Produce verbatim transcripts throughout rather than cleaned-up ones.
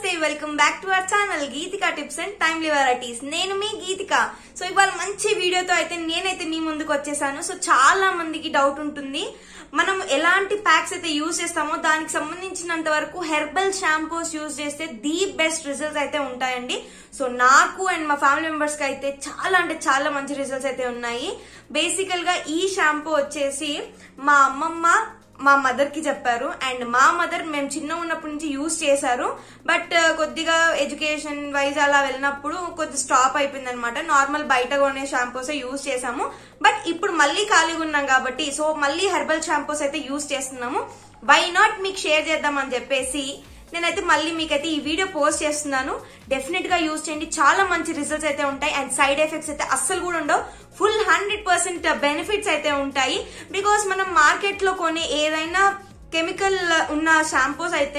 నమస్తే welcome back to our channel Geethika tips and timely varieties. నేను మీ గీతిక. సో ఇవాళ మంచి వీడియోతో అయితే నేనైతే మీ ముందుకు వచ్చేసాను. సో చాలా మందికి డౌట్ ఉంటుంది, మనం ఎలాంటి ప్యాక్స్ అయితే యూజ్ చేస్తామో దానికి సంబంధించినంత వరకు హెర్బల్ షాంపూస్ యూజ్ చేస్తే ది బెస్ట్ రిజల్ట్స్ అయితే ఉంటాయండి. సో నాకు అండ్ మా ఫ్యామిలీ మెంబర్స్ కి అయితే చాలా అంటే చాలా మంచి రిజల్ట్స్ అయితే ఉన్నాయి. బేసికల్ గా ఈ షాంపూ వచ్చేసి మా అమ్మమ్మ మా మదర్ కి చెప్పారు అండ్ మా మదర్ మేము చిన్న ఉన్నప్పటి నుంచి యూజ్ చేశారు. బట్ కొద్దిగా ఎడ్యుకేషన్ వైజ్ అలా వెళ్ళినప్పుడు కొద్ది స్టాప్ అయిపోయింది అనమాట. నార్మల్ బయట కొనే షాంపూస్ యూజ్ చేసాము. బట్ ఇప్పుడు మళ్ళీ ఖాళీగా ఉన్నాం కాబట్టి సో మళ్ళీ హెర్బల్ షాంపూస్ అయితే యూజ్ చేస్తున్నాము. వై నాట్ మీకు షేర్ చేద్దాం అని చెప్పేసి నేనైతే మళ్ళీ మీకైతే ఈ వీడియో పోస్ట్ చేస్తున్నాను. డెఫినెట్ గా యూజ్ చేయండి, చాలా మంచి రిజల్ట్స్ అయితే ఉంటాయి అండ్ సైడ్ ఎఫెక్ట్స్ అయితే అస్సలు కూడా ఉండవు. ఫుల్ హండ్రెడ్ పర్సెంట్ బెనిఫిట్స్ అయితే ఉంటాయి. బికాస్ మనం మార్కెట్ లో కొనే ఏదైనా కెమికల్ ఉన్న షాంపూస్ అయితే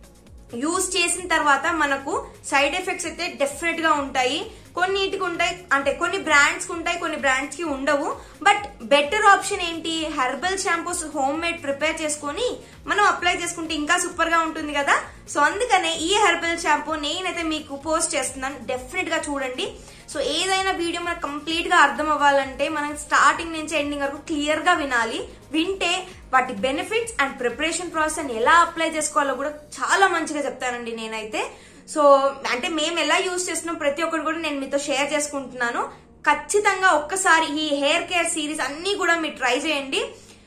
యూజ్ చేసిన తర్వాత మనకు సైడ్ ఎఫెక్ట్స్ అయితే డెఫినెట్ గా ఉంటాయి. కొన్నిటికి ఉంటాయి, అంటే కొన్ని బ్రాండ్స్ కి ఉంటాయి, కొన్ని బ్రాండ్స్ కి ఉండవు. బట్ బెటర్ ఆప్షన్ ఏంటి, herbal shampoos home made prepare చేసుకుని మనం అప్లై చేసుకుంటే ఇంకా సూపర్ గా ఉంటుంది కదా. సో అందుకనే ఈ హెర్బల్ షాంపూ నేనైతే మీకు పోస్ట్ చేస్తున్నాను, డెఫినెట్ గా చూడండి. సో ఏదైనా వీడియో మనకు కంప్లీట్ గా అర్థం అవ్వాలంటే మనం స్టార్టింగ్ నుంచి ఎండింగ్ వరకు క్లియర్ గా వినాలి. వింటే వాటి బెనిఫిట్స్ అండ్ ప్రిపరేషన్ ప్రాసెస్ ఎలా అప్లై చేసుకోవాలో కూడా చాలా మంచిగా చెప్తానండి నేనైతే. సో అంటే మేము ఎలా యూజ్ చేస్తున్నాం ప్రతి ఒక్కటి కూడా నేను మీతో షేర్ చేసుకుంటున్నాను. ఖచ్చితంగా ఒక్కసారి ఈ హెయిర్ కేర్ సిరీస్ అన్ని కూడా మీరు ట్రై చేయండి.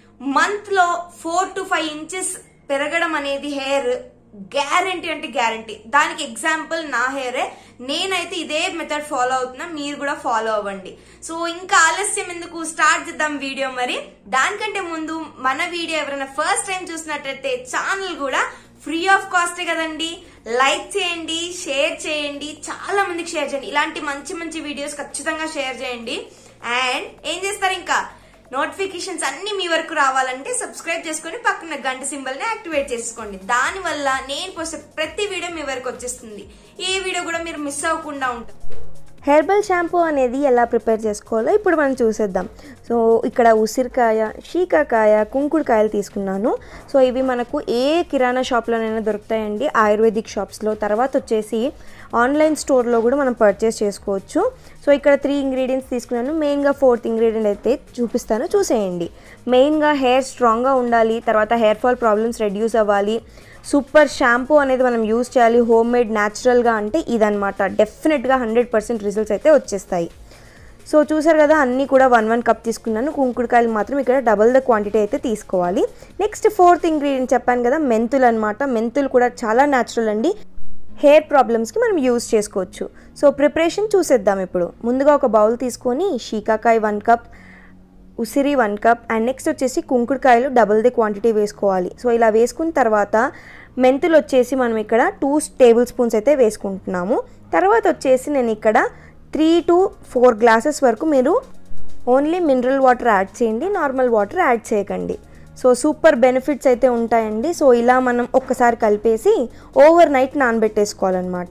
మంత్ లో ఫోర్ టు ఫైవ్ ఇంచెస్ పెరగడం అనేది హెయిర్ గ్యారంటీ అంటే గ్యారంటీ. దానికి ఎగ్జాంపుల్ నా హెయిరే. నేనైతే ఇదే మెథడ్ ఫాలో అవుతున్నా, మీరు కూడా ఫాలో అవ్వండి. సో ఇంకా ఆలస్యం ఎందుకు, స్టార్ట్ చేద్దాం వీడియో. మరి దానికంటే ముందు మన వీడియో ఎవరైనా ఫస్ట్ టైం చూసినట్టయితే ఛానల్ కూడా ఫ్రీ ఆఫ్ కాస్టే కదండి, లైక్ చేయండి, షేర్ చేయండి, చాలా మందికి షేర్ చేయండి. ఇలాంటి మంచి మంచి వీడియోస్ ఖచ్చితంగా షేర్ చేయండి. అండ్ ఏం చేస్తారు, ఇంకా నోటిఫికేషన్స్ అన్ని మీ వరకు రావాలంటే సబ్స్క్రైబ్ చేసుకుని పక్కన గంట సింబల్ ని యాక్టివేట్ చేసుకోండి. దాని వల్ల నేను పోసే ప్రతి వీడియో మీ వరకు వచ్చేస్తుంది. ఏ వీడియో కూడా మీరు మిస్ అవ్వకుండా ఉంటుంది. హెర్బల్ షాంపూ అనేది ఎలా ప్రిపేర్ చేసుకోవాలో ఇప్పుడు మనం చూసేద్దాం. సో ఇక్కడ ఉసిరికాయ, శీకాకాయ, కుంకుడుకాయలు తీసుకున్నాను. సో ఇవి మనకు ఏ కిరాణా షాప్లోనైనా దొరుకుతాయండి, ఆయుర్వేదిక్ షాప్స్లో. తర్వాత వచ్చేసి ఆన్లైన్ స్టోర్లో కూడా మనం పర్చేస్ చేసుకోవచ్చు. సో ఇక్కడ త్రీ ఇంగ్రీడియంట్స్ తీసుకున్నాను. మెయిన్గా ఫోర్త్ ఇంగ్రీడియంట్ అయితే చూపిస్తాను, చూసేయండి. మెయిన్గా హెయిర్ స్ట్రాంగ్గా ఉండాలి, తర్వాత హెయిర్ ఫాల్ ప్రాబ్లమ్స్ రెడ్యూస్ అవ్వాలి, సూపర్ షాంపూ అనేది మనం యూజ్ చేయాలి హోమ్ మేడ్ న్యాచురల్గా, అంటే ఇదనమాట. డెఫినెట్గా హండ్రెడ్ పర్సెంట్ రిజల్ట్స్ అయితే వచ్చేస్తాయి. సో చూసారు కదా, అన్నీ కూడా వన్ వన్ కప్ తీసుకున్నాను. కుంకుడుకాయలు మాత్రం ఇక్కడ డబల్ ద క్వాంటిటీ అయితే తీసుకోవాలి. నెక్స్ట్ ఫోర్త్ ఇంగ్రీడియంట్ చెప్పాను కదా, మెంతులు అనమాట. మెంతులు కూడా చాలా న్యాచురల్ అండి, హెయిర్ ప్రాబ్లమ్స్కి మనం యూజ్ చేసుకోవచ్చు. సో ప్రిపరేషన్ చూసేద్దాం ఇప్పుడు. ముందుగా ఒక బౌల్ తీసుకొని శీకాకాయ వన్ కప్, ఉసిరి వన్ కప్ అండ్ నెక్స్ట్ వచ్చేసి కుంకుడుకాయలు డబుల్ ది క్వాంటిటీ వేసుకోవాలి. సో ఇలా వేసుకున్న తర్వాత మెంతులు వచ్చేసి మనం ఇక్కడ టూ టేబుల్ స్పూన్స్ అయితే వేసుకుంటున్నాము. తర్వాత వచ్చేసి నేను ఇక్కడ త్రీ టు ఫోర్ గ్లాసెస్ వరకు మీరు ఓన్లీ మినరల్ వాటర్ యాడ్ చేయండి, నార్మల్ వాటర్ యాడ్ చేయకండి. సో సూపర్ బెనిఫిట్స్ అయితే ఉంటాయండి. సో ఇలా మనం ఒక్కసారి కలిపేసి ఓవర్ నైట్ నానబెట్టేసుకోవాలన్నమాట.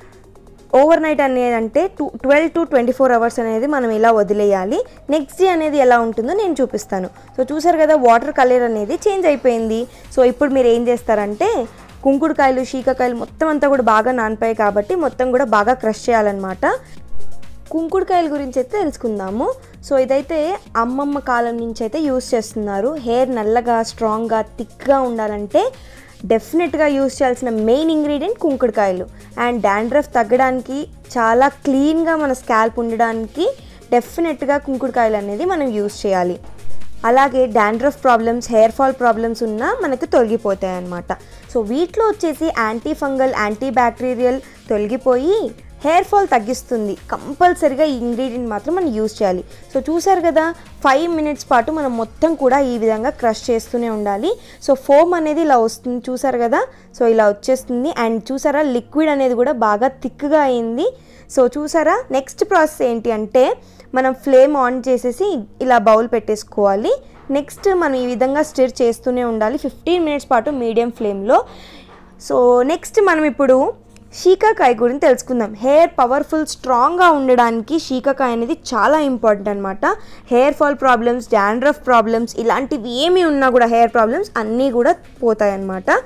ఓవర్ నైట్ అనేది అంటే two twelve to twenty four hours అనేది మనం ఇలా వదిలేయాలి. నెక్స్ట్ డే అనేది ఎలా ఉంటుందో నేను చూపిస్తాను. సో చూసారు కదా, వాటర్ కలర్ అనేది చేంజ్ అయిపోయింది. సో ఇప్పుడు మీరు ఏం చేస్తారంటే కుంకుడుకాయలు, శీకాకాయలు మొత్తం అంతా కూడా బాగా నానిపోయాయి కాబట్టి మొత్తం కూడా బాగా క్రష్ చేయాలన్నమాట. కుంకుడుకాయల గురించి అయితే తెలుసుకుందాము. సో ఇదైతే అమ్మమ్మ కాలం నుంచి అయితే యూస్ చేస్తున్నారు. హెయిర్ నల్లగా, స్ట్రాంగ్గా, థిక్గా ఉండాలంటే డెఫినెట్గా యూజ్ చేయాల్సిన మెయిన్ ఇంగ్రీడియంట్ కుంకుడుకాయలు. అండ్ డాండ్రఫ్ తగ్గడానికి, చాలా క్లీన్గా మన స్కాల్ప్ ఉండడానికి డెఫినెట్గా కుంకుడుకాయలు అనేది మనం యూజ్ చేయాలి. అలాగే dandruff problems, hair fall problems ఉన్నా మనకు తొలగిపోతాయి అన్నమాట. సో వీటిలో వచ్చేసి యాంటీ ఫంగల్, యాంటీ బ్యాక్టీరియల్ తొలగిపోయి హెయిర్ ఫాల్ తగ్గిస్తుంది. కంపల్సరీగా ఈ ఇంగ్రీడియంట్ మాత్రం మనం యూజ్ చేయాలి. సో చూసారు కదా, ఫైవ్ మినిట్స్ పాటు మనం మొత్తం కూడా ఈ విధంగా క్రష్ చేస్తూనే ఉండాలి. సో ఫోమ్ అనేది ఇలా వస్తుంది, చూసారు కదా. సో ఇలా వచ్చేస్తుంది అండ్ చూసారా లిక్విడ్ అనేది కూడా బాగా థిక్గా అయింది. సో చూసారా, నెక్స్ట్ ప్రాసెస్ ఏంటి అంటే మనం ఫ్లేమ్ ఆన్ చేసేసి ఇలా బౌల్ పెట్టేసుకోవాలి. నెక్స్ట్ మనం ఈ విధంగా స్టిర్ చేస్తూనే ఉండాలి ఫిఫ్టీన్ మినిట్స్ పాటు మీడియం ఫ్లేమ్లో. సో నెక్స్ట్ మనం ఇప్పుడు శీకాకాయ గురించి తెలుసుకుందాం. హెయిర్ పవర్ఫుల్, స్ట్రాంగ్గా ఉండడానికి శీకాకాయ అనేది చాలా ఇంపార్టెంట్ అనమాట. Hair fall problems, dandruff problems ఇలాంటివి ఏమి ఉన్నా కూడా హెయిర్ ప్రాబ్లమ్స్ అన్నీ కూడా పోతాయి అన్నమాట.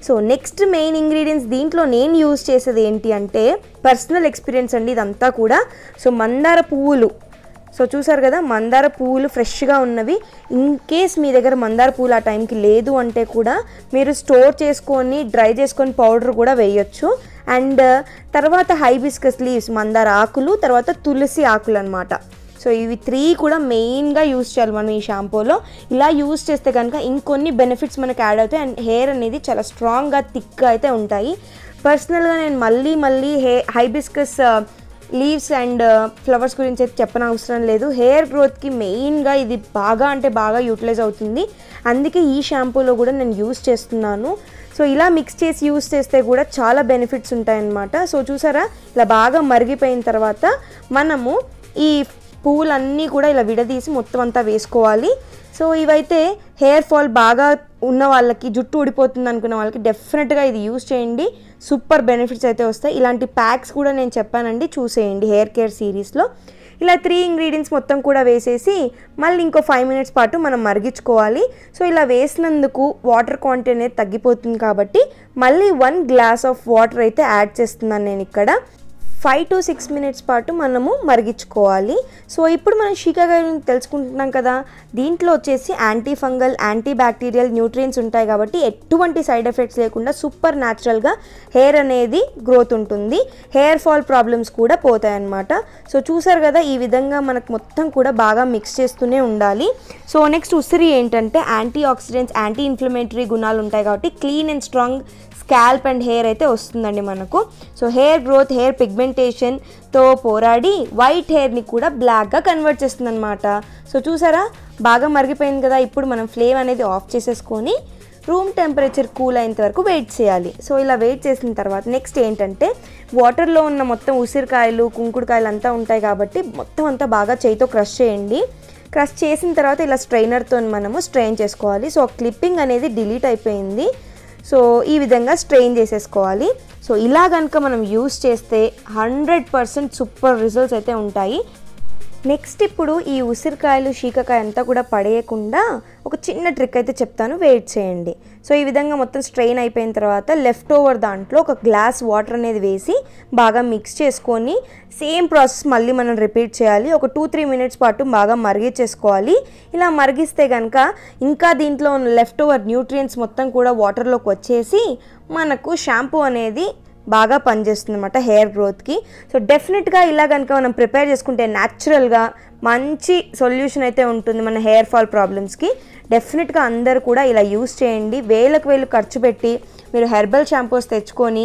సో నెక్స్ట్ మెయిన్ ఇంగ్రీడియంట్స్ దీంట్లో నేను యూజ్ చేసేది ఏంటి అంటే పర్సనల్ ఎక్స్పీరియన్స్ అండి ఇదంతా కూడా. సో మందార పువ్వులు, సో చూసారు కదా మందార పువ్వులు ఫ్రెష్గా ఉన్నవి. ఇన్ కేస్ మీ దగ్గర మందార పువ్వులు ఆ టైంకి లేదు అంటే కూడా మీరు స్టోర్ చేసుకొని డ్రై చేసుకొని పౌడర్ కూడా వేయొచ్చు. అండ్ తర్వాత హైబిస్కస్ లీవ్స్, మందార ఆకులు, తర్వాత తులసి ఆకులు అనమాట. సో ఇవి త్రీ కూడా మెయిన్గా యూస్ చేయాలి మనం ఈ షాంపూలో. ఇలా యూస్ చేస్తే కనుక ఇంకొన్ని బెనిఫిట్స్ మనకు యాడ్ అవుతాయి అండ్ హెయిర్ అనేది చాలా స్ట్రాంగ్గా థిక్గా అయితే ఉంటాయి. పర్సనల్గా నేను మళ్ళీ మళ్ళీ హే హైబిస్కస్ లీవ్స్ అండ్ ఫ్లవర్స్ గురించి అయితే చెప్పనవసరం లేదు. హెయిర్ గ్రోత్కి మెయిన్గా ఇది బాగా అంటే బాగా యూటిలైజ్ అవుతుంది. అందుకే ఈ షాంపూలో కూడా నేను యూస్ చేస్తున్నాను. సో ఇలా మిక్స్ చేసి యూస్ చేస్తే కూడా చాలా బెనిఫిట్స్ ఉంటాయన్నమాట. సో చూసారా ఇలా బాగా మరిగిపోయిన తర్వాత మనము ఈ పువ్వులన్నీ కూడా ఇలా విడదీసి మొత్తం అంతా వేసుకోవాలి. సో ఇవైతే హెయిర్ ఫాల్ బాగా ఉన్న వాళ్ళకి, జుట్టు ఊడిపోతుంది అనుకున్న వాళ్ళకి డెఫినెట్గా ఇది యూస్ చేయండి. సూపర్ బెనిఫిట్స్ అయితే వస్తాయి. ఇలాంటి ప్యాక్స్ కూడా నేను చెప్పానండి, చూసేయండి హెయిర్ కేర్ సిరీస్లో. ఇలా త్రీ ఇంగ్రీడియంట్స్ మొత్తం కూడా వేసేసి మళ్ళీ ఇంకో ఫైవ్ మినిట్స్ పాటు మనం మరిగించుకోవాలి. సో ఇలా వేసినందుకు వాటర్ క్వాంటిటీ అనేది తగ్గిపోతుంది కాబట్టి మళ్ళీ వన్ గ్లాస్ ఆఫ్ వాటర్ అయితే యాడ్ చేస్తున్నాను నేను ఇక్కడ. ఫైవ్ టు సిక్స్ మినిట్స్ పాటు మనము మరిగించుకోవాలి. సో ఇప్పుడు మనం షీకాకాయ గురించి తెలుసుకుంటున్నాం కదా, దీంట్లో వచ్చేసి anti fungal, anti bacterial nutrients ఉంటాయి కాబట్టి ఎటువంటి సైడ్ ఎఫెక్ట్స్ లేకుండా సూపర్ న్యాచురల్గా హెయిర్ అనేది గ్రోత్ ఉంటుంది. హెయిర్ ఫాల్ ప్రాబ్లమ్స్ కూడా పోతాయి అన్నమాట. సో చూసారు కదా ఈ విధంగా మనకు మొత్తం కూడా బాగా మిక్స్ చేస్తూనే ఉండాలి. సో నెక్స్ట్ ఉసిరి ఏంటంటే యాంటీ ఆక్సిడెంట్స్, యాంటీ ఇన్ఫ్లమేటరీ గుణాలు ఉంటాయి కాబట్టి clean and strong scalp and hair అయితే వస్తుందండి మనకు. సో హెయిర్ గ్రోత్, హెయిర్ పిగ్మెంటేషన్తో పోరాడి వైట్ హెయిర్ని కూడా బ్లాక్గా కన్వర్ట్ చేస్తుంది అనమాట. సో చూసారా బాగా మరిగిపోయింది కదా. ఇప్పుడు మనం ఫ్లేమ్ అనేది ఆఫ్ చేసేసుకొని రూమ్ టెంపరేచర్ కూల్ అయినంత వరకు వెయిట్ చేయాలి. సో ఇలా వెయిట్ చేసిన తర్వాత నెక్స్ట్ ఏంటంటే వాటర్లో ఉన్న మొత్తం ఉసిరికాయలు, కుంకుడుకాయలు అంతా ఉంటాయి కాబట్టి మొత్తం అంతా బాగా చేయితో క్రష్ చేయండి. క్రష్ చేసిన తర్వాత ఇలా స్ట్రైనర్తో మనము స్ట్రెయిన్ చేసుకోవాలి. సో క్లిప్పింగ్ అనేది డిలీట్ అయిపోయింది. సో ఈ విధంగా స్ట్రెయిన్ చేసేసుకోవాలి. సో ఇలా కనుక మనం యూస్ చేస్తే హండ్రెడ్ పర్సెంట్ సూపర్ రిజల్ట్స్ అయితే ఉంటాయి. నెక్స్ట్ ఇప్పుడు ఈ ఉసిరికాయలు, షీకాకాయ అంతా కూడా పడేయకుండా ఒక చిన్న ట్రిక్ అయితే చెప్తాను, వెయిట్ చేయండి. సో ఈ విధంగా మొత్తం స్ట్రెయిన్ అయిపోయిన తర్వాత లెఫ్ట్ ఓవర్ దాంట్లో ఒక గ్లాస్ వాటర్ అనేది వేసి బాగా మిక్స్ చేసుకొని సేమ్ ప్రాసెస్ మళ్ళీ మనం రిపీట్ చేయాలి. ఒక టూ త్రీ మినిట్స్ పాటు బాగా మరిగించేసుకోవాలి. ఇలా మరిగిస్తే కనుక ఇంకా దీంట్లో ఉన్న లెఫ్ట్ ఓవర్ న్యూట్రియంట్స్ మొత్తం కూడా వాటర్లోకి వచ్చేసి మనకు షాంపూ అనేది బాగా పనిచేస్తుంది అన్నమాట హెయిర్ గ్రోత్కి. సో డెఫినెట్గా ఇలా కనుక మనం ప్రిపేర్ చేసుకుంటే న్యాచురల్గా మంచి సొల్యూషన్ అయితే ఉంటుంది మన హెయిర్ ఫాల్ ప్రాబ్లమ్స్కి. డెఫినెట్గా అందరూ కూడా ఇలా యూస్ చేయండి. వేలకు వేలు ఖర్చు పెట్టి మీరు హెర్బల్ షాంపూస్ తెచ్చుకొని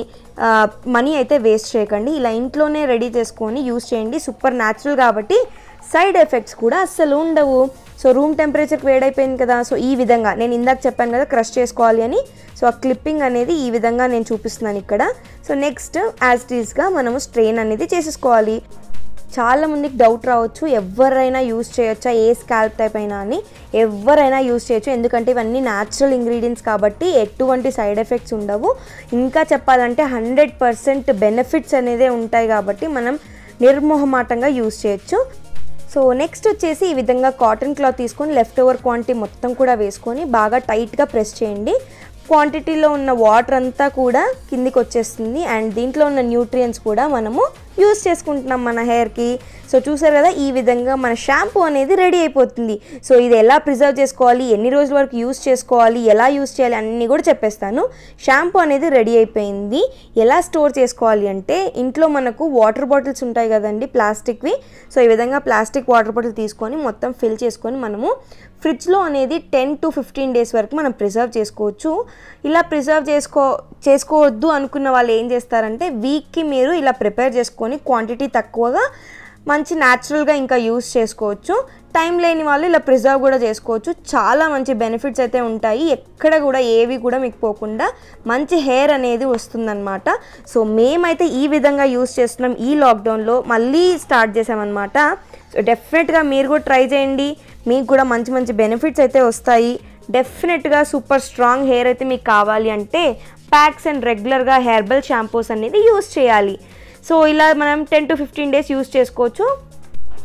మనీ అయితే వేస్ట్ చేయకండి. ఇలా ఇంట్లోనే రెడీ చేసుకొని యూస్ చేయండి. సూపర్ న్యాచురల్ కాబట్టి సైడ్ ఎఫెక్ట్స్ కూడా అస్సలు ఉండవు. సో రూమ్ టెంపరేచర్కి వేడైపోయింది కదా. సో ఈ విధంగా నేను ఇందాక చెప్పాను కదా క్రష్ చేసుకోవాలి అని. సో ఆ క్లిప్పింగ్ అనేది ఈ విధంగా నేను చూపిస్తున్నాను ఇక్కడ. సో నెక్స్ట్ యాజ్ ఇట్ ఈస్గా మనము స్ట్రెయిన్ అనేది చేసేసుకోవాలి. చాలామందికి డౌట్ రావచ్చు, ఎవరైనా యూస్ చేయొచ్చా, ఏ స్కాల్ప్ టైప్ అయినా అని. ఎవరైనా యూస్ చేయొచ్చు, ఎందుకంటే ఇవన్నీ న్యాచురల్ ఇంగ్రీడియంట్స్ కాబట్టి ఎటువంటి సైడ్ ఎఫెక్ట్స్ ఉండవు. ఇంకా చెప్పాలంటే హండ్రెడ్ పర్సెంట్ బెనిఫిట్స్ అనేదే ఉంటాయి కాబట్టి మనం నిర్మోహమాటంగా యూస్ చేయొచ్చు. సో నెక్స్ట్ వచ్చేసి ఈ విధంగా కాటన్ క్లాత్ తీసుకొని లెఫ్ట్ ఓవర్ క్వాంటిటీ మొత్తం కూడా వేసుకొని బాగా టైట్గా ప్రెస్ చేయండి. క్వాంటిటీలో ఉన్న వాటర్ అంతా కూడా కిందికి వచ్చేస్తుంది అండ్ దీంట్లో ఉన్న న్యూట్రియంట్స్ కూడా మనము యూస్ చేసుకుంటున్నాం మన హెయిర్కి. సో చూసారు కదా ఈ విధంగా మన షాంపూ అనేది రెడీ అయిపోతుంది. సో ఇది ఎలా ప్రిజర్వ్ చేసుకోవాలి, ఎన్ని రోజుల వరకు యూస్ చేసుకోవాలి, ఎలా యూస్ చేయాలి అన్నీ కూడా చెప్పేస్తాను. షాంపూ అనేది రెడీ అయిపోయింది. ఎలా స్టోర్ చేసుకోవాలి అంటే ఇంట్లో మనకు వాటర్ బాటిల్స్ ఉంటాయి కదండి ప్లాస్టిక్వి. సో ఈ విధంగా ప్లాస్టిక్ వాటర్ బాటిల్ తీసుకొని మొత్తం ఫిల్ చేసుకొని మనము ఫ్రిడ్జ్లో అనేది టెన్ టు ఫిఫ్టీన్ డేస్ వరకు మనం ప్రిజర్వ్ చేసుకోవచ్చు. ఇలా ప్రిజర్వ్ చేసుకో చేసుకోవద్దు అనుకున్న వాళ్ళు ఏం చేస్తారంటే వీక్కి మీరు ఇలా ప్రిపేర్ చేసుకొని క్వాంటిటీ తక్కువగా మంచి న్యాచురల్గా ఇంకా యూస్ చేసుకోవచ్చు. టైం లేని వాళ్ళు ఇలా ప్రిజర్వ్ కూడా చేసుకోవచ్చు. చాలా మంచి బెనిఫిట్స్ అయితే ఉంటాయి. ఎక్కడ కూడా ఏవి కూడా మీకు పోకుండా మంచి హెయిర్ అనేది వస్తుందన్నమాట. సో మేమైతే ఈ విధంగా యూస్ చేస్తున్నాం. ఈ లాక్డౌన్లో మళ్ళీ స్టార్ట్ చేసామన్నమాట. సో డెఫినెట్గా మీరు కూడా ట్రై చేయండి. మీకు కూడా మంచి మంచి బెనిఫిట్స్ అయితే వస్తాయి. డెఫినెట్గా సూపర్ స్ట్రాంగ్ హెయిర్ అయితే మీకు కావాలి అంటే ప్యాక్స్ అండ్ రెగ్యులర్గా హెర్బల్ షాంపూస్ అనేది యూస్ చేయాలి. సో ఇలా మనం ten to fifteen days use చేసుకోవచ్చు.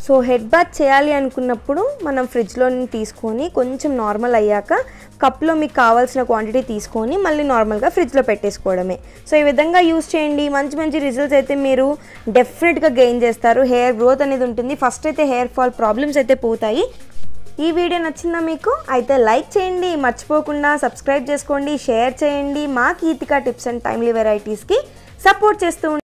సో హెడ్ బాత్ చేయాలి అనుకున్నప్పుడు మనం ఫ్రిడ్జ్లో తీసుకొని కొంచెం నార్మల్ అయ్యాక కప్లో మీకు కావాల్సిన క్వాంటిటీ తీసుకొని మళ్ళీ నార్మల్గా ఫ్రిడ్జ్లో పెట్టేసుకోవడమే. సో ఈ విధంగా యూస్ చేయండి, మంచి మంచి రిజల్ట్స్ అయితే మీరు డెఫినెట్గా గెయిన్ చేస్తారు. హెయిర్ గ్రోత్ అనేది ఉంటుంది. ఫస్ట్ అయితే హెయిర్ ఫాల్ ప్రాబ్లమ్స్ అయితే పోతాయి. ఈ వీడియో నచ్చిందా మీకు? అయితే లైక్ చేయండి, మర్చిపోకుండా సబ్స్క్రైబ్ చేసుకోండి, షేర్ చేయండి. మా గీతికా టిప్స్ అండ్ టైమ్లీ వెరైటీస్కి సపోర్ట్ చేస్తూ